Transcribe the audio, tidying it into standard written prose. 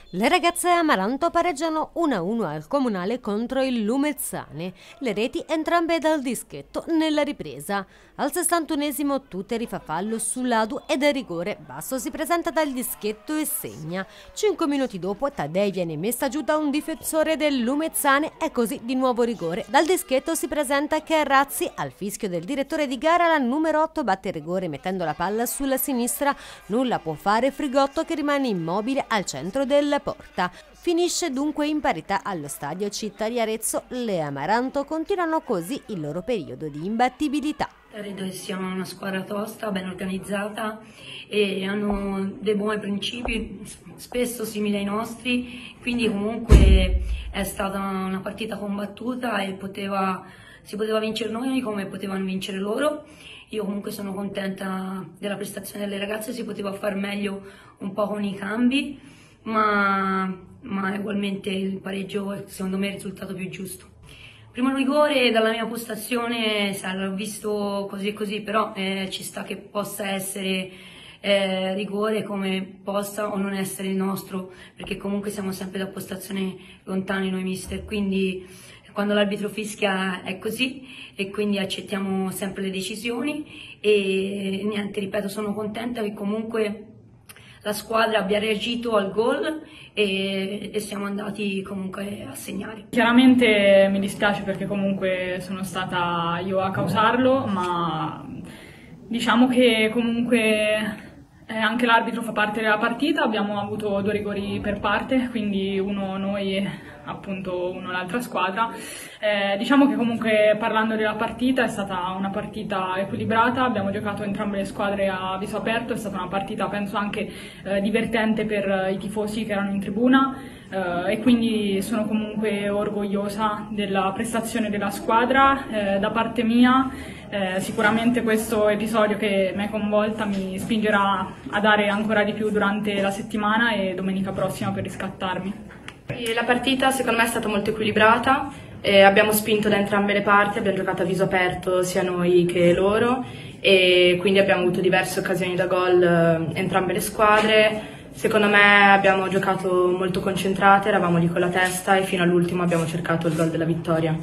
Le ragazze Amaranto pareggiano 1-1 al Comunale contro il Lumezzane. Le reti entrambe dal dischetto nella ripresa. Al 61esimo Tuteri fa fallo su Ladu ed è rigore. Basso si presenta dal dischetto e segna. 5 minuti dopo Taddei viene messa giù da un difensore del Lumezzane e così di nuovo rigore. Dal dischetto si presenta Carrazzi. Al fischio del direttore di gara la numero 8 batte il rigore mettendo la palla sulla sinistra. Nulla può fare Frigotto che rimane immobile al centro della porta. Finisce dunque in parità allo stadio Città di Arezzo. Le Amaranto continuano così il loro periodo di imbattibilità. Credo che sia una squadra tosta, ben organizzata e hanno dei buoni principi, spesso simili ai nostri, quindi comunque è stata una partita combattuta e si poteva vincere noi come potevano vincere loro. Io comunque sono contenta della prestazione delle ragazze, si poteva far meglio un po' con i cambi, ma ugualmente il pareggio è secondo me il risultato più giusto. Primo rigore dalla mia postazione, l'ho visto così e così, però ci sta che possa essere rigore come possa o non essere il nostro, perché comunque siamo sempre da postazione lontani noi mister, quindi quando l'arbitro fischia è così e quindi accettiamo sempre le decisioni e niente, ripeto, sono contenta che comunque la squadra abbia reagito al gol e siamo andati comunque a segnare. Chiaramente mi dispiace perché comunque sono stata io a causarlo, ma diciamo che comunque anche l'arbitro fa parte della partita, abbiamo avuto 2 rigori per parte, quindi uno noi e appunto uno l'altra squadra. Diciamo che comunque parlando della partita è stata una partita equilibrata, abbiamo giocato entrambe le squadre a viso aperto, è stata una partita penso anche divertente per i tifosi che erano in tribuna e quindi sono comunque orgogliosa della prestazione della squadra. Da parte mia sicuramente questo episodio che mi ha coinvolta mi spingerà a dare ancora di più durante la settimana e domenica prossima per riscattarmi. La partita secondo me è stata molto equilibrata, abbiamo spinto da entrambe le parti, abbiamo giocato a viso aperto sia noi che loro e quindi abbiamo avuto diverse occasioni da gol entrambe le squadre. Secondo me abbiamo giocato molto concentrate, eravamo lì con la testa e fino all'ultimo abbiamo cercato il gol della vittoria.